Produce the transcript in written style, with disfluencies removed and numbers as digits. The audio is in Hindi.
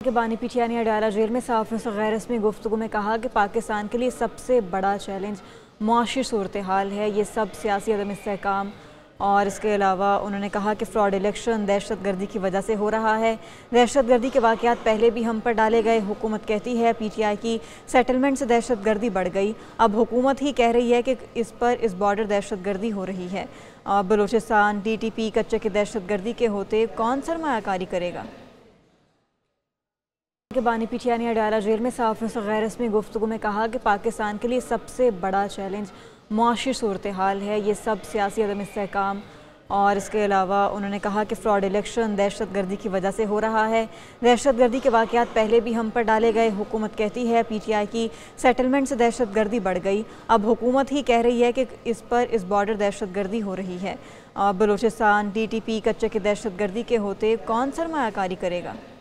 के बानी पीटीआई ने अडयाला जेल में सहाफ़ियों से गैर रस्मी गुफ्तगू में कहा कि पाकिस्तान के लिए सबसे बड़ा चैलेंज मुआशी सूरत हाल है। ये सब सियासी अदम इस्तेहकाम और इसके अलावा उन्होंने कहा कि फ्रॉड इलेक्शन दहशत गर्दी की वजह से हो रहा है। दहशत गर्दी के वाक़यात पहले भी हम पर डाले गए। हुकूमत कहती है पीटीआई की सेटलमेंट से दहशत गर्दी बढ़ गई। अब हुकूमत ही कह रही है कि इस बॉर्डर दहशत गर्दी हो रही है। बलूचिस्तान TTP कच्चे की दहशत गर्दी के होते कौन सरमायाकारी करेगा। के बानी पीटीआई ने अडयाला जेल में सहाफ़ियों से गैर रस्मी गुफ्तगू में कहा कि पाकिस्तान के लिए सबसे बड़ा चैलेंज मुआशी सूरत हाल है। ये सब सियासी अदम इस्तेहकाम और इसके अलावा उन्होंने कहा कि फ्रॉड इलेक्शन दहशत गर्दी की वजह से हो रहा है। दहशत गर्दी के वाक़यात पहले भी हम पर डाले गए। हुकूमत कहती है पीटीआई की सेटलमेंट से दहशत गर्दी बढ़ गई। अब हुकूमत ही कह रही है कि इस बॉर्डर दहशत गर्दी हो रही है। बलूचिस्तान TTP कच्चे की दहशत गर्दी के होते कौन सरमायाकारी करेगा।